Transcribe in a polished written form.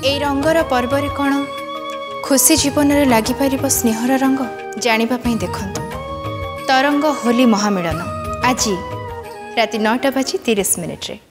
ए रंगर पर्व कौन खुशी जीवन में लगिपर स्नेहर रंग जानापी देखु तरंग होली महामिलन आज राति 9:30 बजी 30 मिनिट्रे।